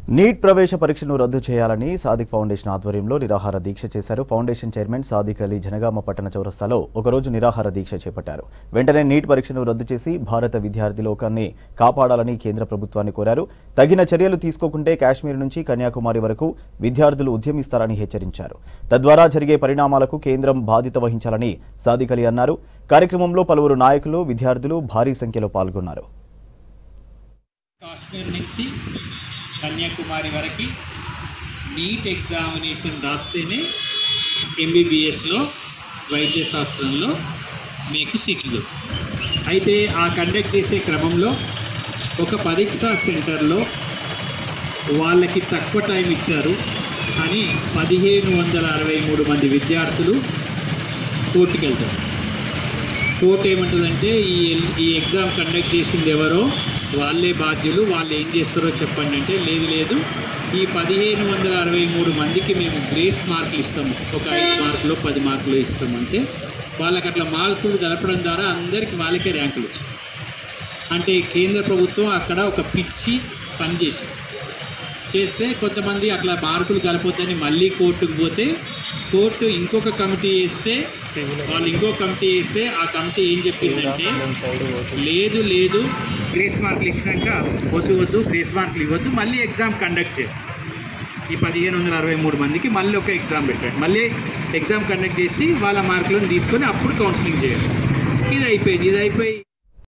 Neat ప్రవేశ పరీక్షను రద్దు చేయాలని సాదిక్ ఫౌండేషన్ ఆధ్వర్యంలో నిరాహార దీక్ష చేశారు. ఫౌండేషన్ చైర్మన్ సాదిక్ అలీ జనగామ పట్టణ చౌరస్తాలో ఒకరోజు నిరాహార దీక్ష చేపట్టారు. వెంటనే నీట్ పరీక్షను రద్దు చేసి భారత విద్యార్థి లోకాన్ని కాపాడాలని కేంద్ర ప్రభుత్వాన్ని కోరారు. తగిన చర్యలు తీసుకోకుంటే కాశ్మీర్ నుంచి కన్యాకుమారి వరకు విద్యార్థులు ఉద్యమిస్తారని హెచ్చరించారు. తద్వారా జరిగే పరిణామాలకు కేంద్రం బాధ్యత వహించాలని సాదిక్ అలీ అన్నారు. కార్యక్రమంలో పలువురు నాయకులు, విద్యార్థులు భారీ సంఖ్యలో పాల్గొన్నారు. కాశ్మీర్ నుంచి కన్యాకుమారి వరకు నీట్ ఎగ్జామినేషన్ రాస్తేనే ఎంబీబీఎస్లో వైద్య శాస్త్రంలో మీకు సీట్లు దొరుకుతాయి. అయితే ఆ కండక్ట్ చేసే క్రమంలో ఒక పరీక్షా సెంటర్లో వాళ్ళకి తక్కువ టైం ఇచ్చారు అని 1763 మంది విద్యార్థులు కోర్టుకు వెళ్తారు. కోర్టు ఏమంటుందంటే ఈ ఎగ్జామ్ కండక్ట్ చేసింది ఎవరో వాళ్ళే బాధ్యులు, వాళ్ళు ఏం చేస్తారో చెప్పండి అంటే, లేదు ఈ 1763 మందికి మేము గ్రేస్ మార్కులు ఇస్తాము, ఒక 5 మార్కులు 10 మార్కులు ఇస్తామంటే వాళ్ళకి అట్లా మార్కులు కలపడం ద్వారా అందరికీ వాళ్ళకే ర్యాంకులు వచ్చాయి. అంటే కేంద్ర ప్రభుత్వం అక్కడ ఒక పిచ్చి పని చేస్తే కొంతమంది అట్లా మార్కులు కలపొద్దని మళ్ళీ కోర్టుకు పోతే కోర్టు ఇంకొక కమిటీ వేస్తే వాళ్ళు ఇంకో కమిటీ వేస్తే ఆ కమిటీ ఏం చెప్పిందంటే, లేదు గ్రేస్ మార్కులు ఇచ్చినాక వద్దు గ్రేస్ మార్కులు ఇవ్వద్దు, మళ్ళీ ఎగ్జామ్ కండక్ట్ చేయాలి. ఈ 1763 మందికి మళ్ళీ ఒక ఎగ్జామ్ పెట్టండి, మళ్ళీ ఎగ్జామ్ కండక్ట్ చేసి వాళ్ళ మార్కులను తీసుకొని అప్పుడు కౌన్సిలింగ్ చేయాలి. ఇది అయిపోయింది.